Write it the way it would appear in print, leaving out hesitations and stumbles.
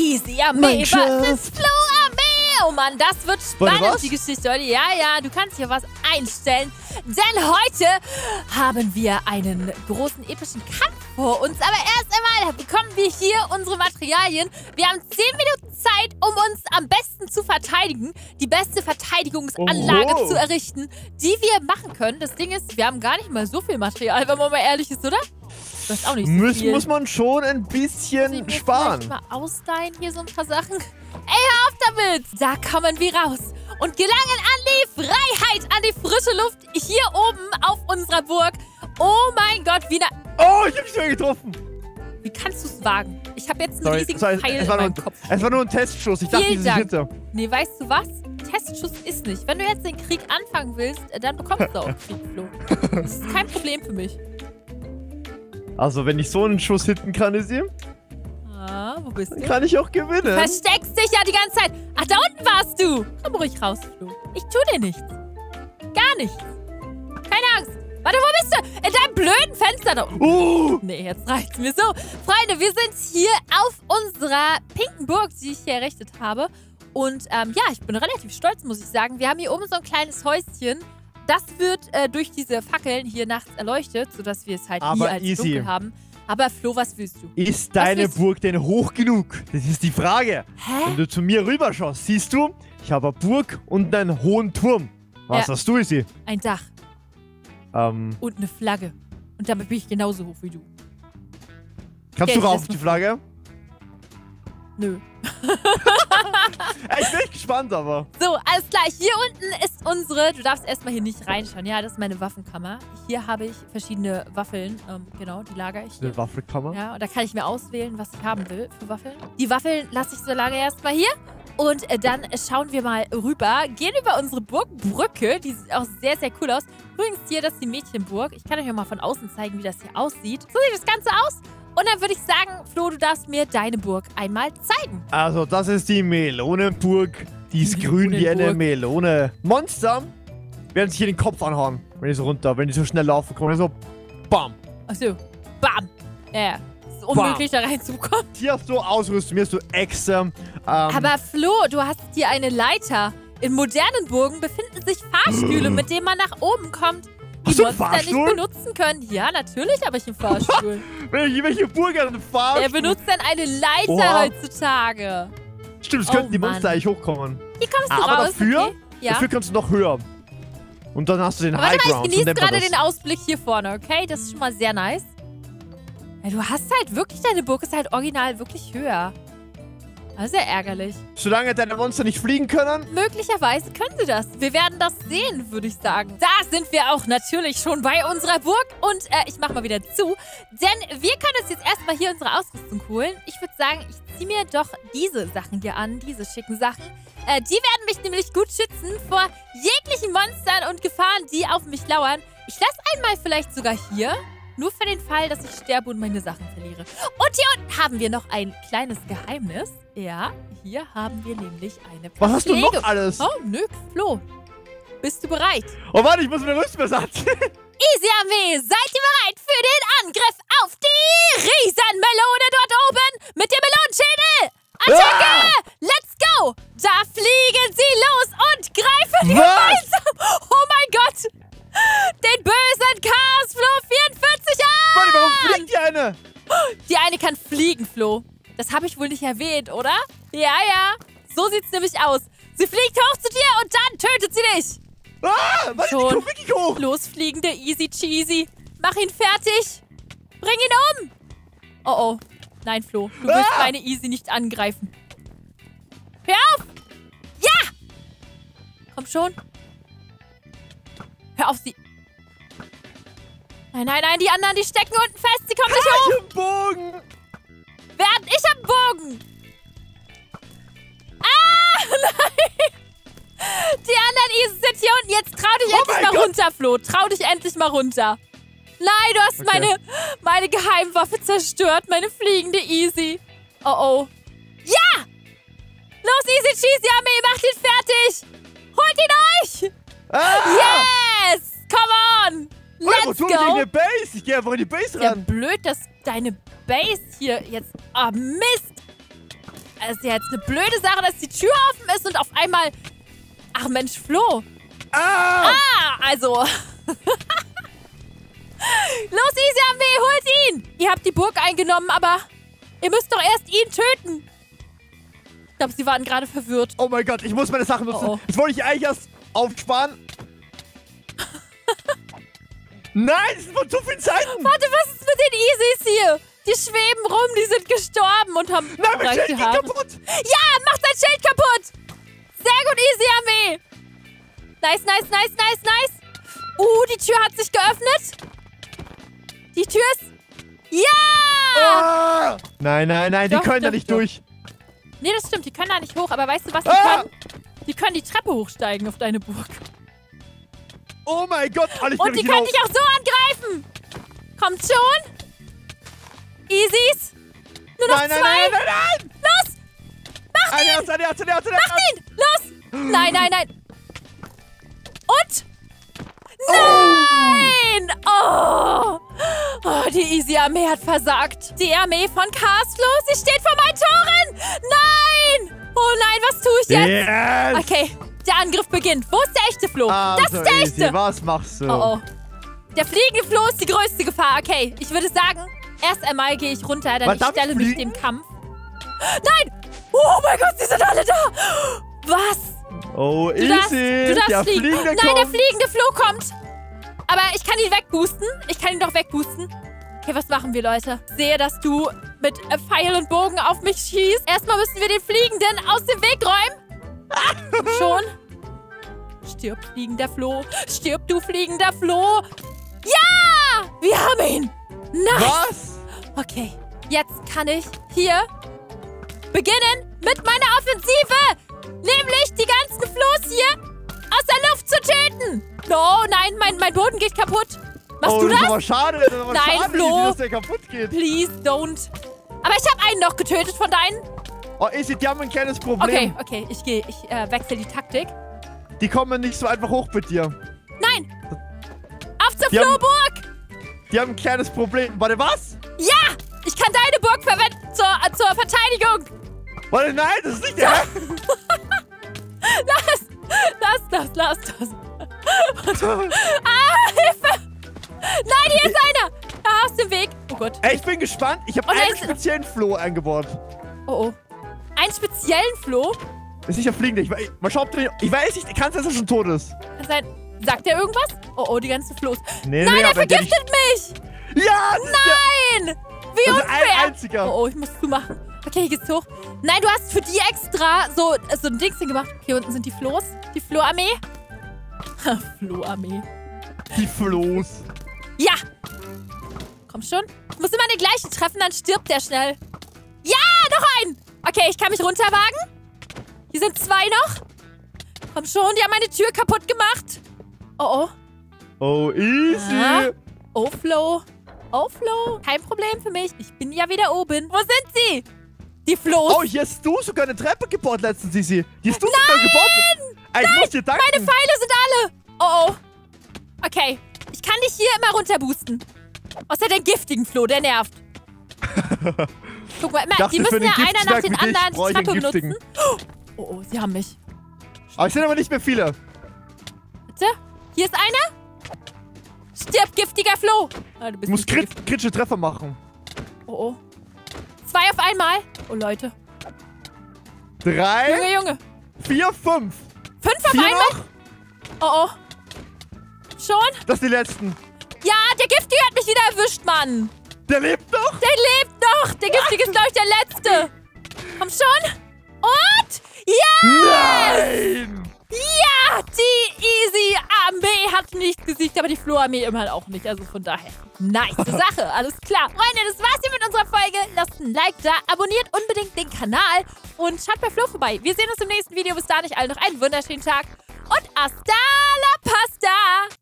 Easy Armee versus Flo Armee. Oh Mann, das wird spannend, die Geschichte heute. Ja, ja, du kannst hier was einstellen. Denn heute haben wir einen großen epischen Kampf vor uns. Aber erst einmal bekommen wir hier unsere Materialien. Wir haben 10 Minuten Zeit, um uns am besten zu verteidigen. Die beste Verteidigungsanlage zu errichten, die wir machen können. Das Ding ist, wir haben gar nicht mal so viel Material, wenn man mal ehrlich ist, oder? Das ist auch nicht so viel. Muss man schon ein bisschen sparen. Mal ausleihen hier so ein paar Sachen. Ey, hör auf damit! Da kommen wir raus und gelangen an die Freiheit, an die frische Luft hier oben auf unserer Burg. Oh mein Gott, wie Oh, ich hab dich getroffen. Wie kannst du es wagen? Ich habe jetzt einen riesigen Pfeil in meinem Kopf. Es war nur ein Testschuss. Ich dachte, diese Schütte. Nee, weißt du was? Testschuss ist nicht. Wenn du jetzt den Krieg anfangen willst, dann bekommst du auch Krieg, Flo. Das ist kein Problem für mich. Also, wenn ich so einen Schuss hitten kann, Izzy, wo bist du? Dann kann ich auch gewinnen. Du versteckst dich ja die ganze Zeit. Ach, da unten warst du. Komm ruhig raus, Flo. Ich tu dir nichts. Gar nichts. Keine Angst. Warte, wo bist du? In deinem blöden Fenster da unten. Nee, jetzt reicht's mir so. Freunde, wir sind hier auf unserer pinken Burg, die ich hier errichtet habe. Und ja, ich bin relativ stolz, muss ich sagen. Wir haben hier oben so ein kleines Häuschen. Das wird durch diese Fackeln hier nachts erleuchtet, sodass wir es halt nie als dunkel haben. Aber Flo, was willst du? Ist deine Burg denn hoch genug? Das ist die Frage. Hä? Wenn du zu mir rüberschaust, siehst du, ich habe eine Burg und einen hohen Turm. Was hast du, Izzy? Ein Dach. Und eine Flagge. Und damit bin ich genauso hoch wie du. Kannst du rauf auf die Flagge? Nö. Ich bin gespannt, aber. So, alles klar. Hier unten ist unsere... Du darfst erstmal hier nicht reinschauen. Ja, das ist meine Waffenkammer. Hier habe ich verschiedene Waffeln. Genau, die lagere ich hier. Eine Waffelkammer? Ja, und da kann ich mir auswählen, was ich haben will für Waffeln. Die Waffeln lasse ich so lange erstmal hier. Und dann schauen wir mal rüber. Gehen über unsere Burgbrücke. Die sieht auch sehr, sehr cool aus. Übrigens hier, das ist die Mädchenburg. Ich kann euch mal von außen zeigen, wie das hier aussieht. So sieht das Ganze aus. Und dann würde ich sagen, Flo, du darfst mir deine Burg einmal zeigen. Also, das ist die Melonenburg. Die ist grün wie eine Melone. Monster werden sich hier den Kopf anhauen, wenn die so schnell laufen kommen. So, bam. Achso, bam. Ja, ist unmöglich, da reinzukommen. Hier hast du Ausrüstung, hier hast du Echse. Aber Flo, du hast hier eine Leiter. In modernen Burgen befinden sich Fahrstühle, mit denen man nach oben kommt. Die Monster nicht benutzen können. Ja, natürlich habe ich einen Fahrstuhl. Welche Burg hat einen Fahrstuhl? Wer benutzt denn eine Leiter heutzutage? Stimmt, es könnten die Monster eigentlich hochkommen. Hier kommst du aber raus. dafür kannst du noch höher. Und dann hast du den High Ground. Warte mal, ich genieße gerade den Ausblick hier vorne, okay? Das ist schon mal sehr nice. Ja, du hast halt wirklich, deine Burg ist halt original wirklich höher. Das ist ja ärgerlich. Solange deine Monster nicht fliegen können? Möglicherweise können sie das. Wir werden das sehen, würde ich sagen. Da sind wir auch natürlich schon bei unserer Burg. Und ich mache mal wieder zu. Denn wir können uns jetzt erstmal hier unsere Ausrüstung holen. Ich würde sagen, ich ziehe mir doch diese Sachen hier an. Diese schicken Sachen. Die werden mich nämlich gut schützen vor jeglichen Monstern und Gefahren, die auf mich lauern. Ich lasse einmal vielleicht sogar hier. Nur für den Fall, dass ich sterbe und meine Sachen verliere. Und hier unten haben wir noch ein kleines Geheimnis. Ja, hier haben wir nämlich eine Verpflegung. Was hast du noch alles? Oh, nix, Flo. Bist du bereit? Oh, warte, ich muss mir Rüstbesatz. Easy Armee, seid ihr bereit für den Angriff auf die Riesenmelone dort oben mit dem Melonenschädel? Attacke! Let's go! Da fliegen sie los und greifen gemeinsam. Oh mein Gott! Den bösen Chaos Flo 44 an! Warte, warum fliegt die eine? Die eine kann fliegen, Flo. Das habe ich wohl nicht erwähnt, oder? Ja, ja. So sieht's nämlich aus. Sie fliegt hoch zu dir und dann tötet sie dich. Ah, warte, die kommt wirklich hoch. Losfliegende Easy Cheesy. Mach ihn fertig. Bring ihn um. Oh, oh. Nein, Flo. Du willst meine Easy nicht angreifen. Hör auf. Ja. Komm schon. Hör auf sie. Nein, nein, nein, die anderen, die stecken unten fest. Sie kommen nicht hoch. Ich hab Bogen. Ich hab Bogen. Ah, nein. Die anderen Easy sind hier unten. Jetzt trau dich endlich mal runter, Flo. Trau dich endlich mal runter. Nein, du hast meine Geheimwaffe zerstört. Meine fliegende Easy. Oh, oh. Ja! Los, Easy Cheesy Armee, macht ihn fertig. Holt ihn euch. Yes! Come on! Let's go! Eine Base. Ich geh einfach in die Base ran. Ja, blöd, dass deine Base hier jetzt... Ah, Mist! Es ist ja jetzt eine blöde Sache, dass die Tür offen ist und auf einmal... Ach Mensch, Flo. Also... Los, Easy Armee, holt ihn! Ihr habt die Burg eingenommen, aber ihr müsst doch erst ihn töten. Ich glaube, sie waren gerade verwirrt. Oh mein Gott, ich muss meine Sachen nutzen. Oh. Das wollte ich eigentlich erst aufsparen. Nein, das sind von zu vielen Seiten. Warte, was ist mit den Easys hier? Die schweben rum, die sind gestorben und haben... Nein, mein Schild die geht Haare. kaputt. Ja, mach sein Schild kaputt! Sehr gut, Easy Armee! Nice, nice, nice, nice, nice! Die Tür hat sich geöffnet. Die Tür ist... Ja! Nein, nein, nein, die können da nicht durch. Nee, das stimmt, die können da nicht hoch. Aber weißt du, was die können? Die können die Treppe hochsteigen auf deine Burg. Oh mein Gott, alles Und die können dich auch so angreifen. Kommt schon. Easys. Nur noch nein, zwei. Nein, nein, nein, nein. Los. Mach ihn. Mach ihn. Los. Nein, nein, nein. Und? Nein. Oh, die Easy-Armee hat versagt. Die Armee von Castlo, sie steht vor meinen Toren. Nein. Oh nein, was tue ich jetzt? Yes. Okay, der Angriff beginnt. Wo ist der echte Flo? Das ist der easy. echte. Was machst du? Oh. Der fliegende Floh ist die größte Gefahr. Okay, ich würde sagen, erst einmal gehe ich runter, denn ich stelle mich dem Kampf. Nein! Oh mein Gott, sie sind alle da! Was? Oh, Du darfst der fliegen. Fliegende Nein, der kommt. fliegende Floh kommt. Aber ich kann ihn wegboosten. Ich kann ihn doch wegboosten. Okay, was machen wir, Leute? Ich sehe, dass du mit Pfeil und Bogen auf mich schießt. Erstmal müssen wir den Fliegenden aus dem Weg räumen. Schon. Stirb, fliegender Floh. Stirb, du fliegender Floh. Ja! Wir haben ihn. Nice. Was? Okay, jetzt kann ich hier beginnen mit meiner Offensive. Nämlich die ganzen Floß hier aus der Luft zu töten. No, nein, mein Boden geht kaputt. Machst du das? das? Ist aber schade, das ist aber Nein, schade, Flo. dass der kaputt geht. Please don't. Aber ich habe einen noch getötet von deinen. Oh, Easy, die haben ein kleines Problem. Okay, ich wechsle die Taktik. Die kommen nicht so einfach hoch mit dir. Nein. Auf zur Die haben- Flohburg. Die haben ein kleines Problem. Warte, was? Ja, ich kann deine Burg verwenden zur Verteidigung. Warte, nein, das ist nicht der. Lass das. Hilfe. Nein, hier ist einer. Aus dem Weg. Oh Gott. Ey, ich bin gespannt. Ich habe Und er einen ist- speziellen Floh eingebaut. Oh. Einen speziellen Floh? Ist nicht der Fliegende. Mal schauen, ob du den... Ich weiß nicht, kann sein, dass er schon tot ist. Kann sein. Sagt er irgendwas? Oh, die ganzen Floß. Nee, Nein, er aber der vergiftet mich. Ja, das ist Nein. Wie Das ist unfair. ein einziger. Oh, ich muss zumachen. Okay, hier geht's hoch. Nein, du hast für die extra so ein Dingschen gemacht. Hier unten sind die Floß. Die Floharmee. Floharmee. die Floß. Ja. Komm schon. Ich muss immer den gleichen treffen, dann stirbt der schnell. Ja, noch einen. Okay, ich kann mich runterwagen. Hier sind zwei noch. Komm schon, die haben meine Tür kaputt gemacht. Oh, oh. Oh, easy. Ah. Oh, Flo. Oh, Flo. Kein Problem für mich. Ich bin ja wieder oben. Wo sind sie? Die Floß. Oh, hier hast du sogar eine Treppe gebaut letztens, Easy. Hier hast du sogar gebaut. Ey, ich muss dir danken. Meine Pfeile sind alle. Oh, oh. Okay. Ich kann dich hier immer runterboosten. Außer den giftigen Flo, der nervt. Guck mal, dachte, die müssen für den ja einer nach Giftzwerg den wie dich anderen brauche die ich einen Treppe giftigen. benutzen. Oh, oh, sie haben mich. Aber es sind aber nicht mehr viele. Bitte? Hier ist einer. Stirb, giftiger Flo. Ah, du Du bist musst nicht so giftig. kritische Treffer machen. Oh, oh. Zwei auf einmal. Oh, Leute. 3, Junge. 4, 5. 5 auf 4 einmal? noch. Oh, oh. Schon? Das sind die letzten. Ja, der Giftige hat mich wieder erwischt, Mann. Der lebt noch. Der lebt noch. Der Giftige ist, glaube ich, der Letzte. Komm schon. Und? Ja! Nein. Ja! Die Easy-Armee hat nicht gesiegt, aber die Flo-Armee immerhin auch nicht. Also von daher, nice Sache. Alles klar. Freunde, das war's hier mit unserer Folge. Lasst ein Like da, abonniert unbedingt den Kanal und schaut bei Flo vorbei. Wir sehen uns im nächsten Video. Bis dahin, euch allen noch einen wunderschönen Tag und hasta la pasta!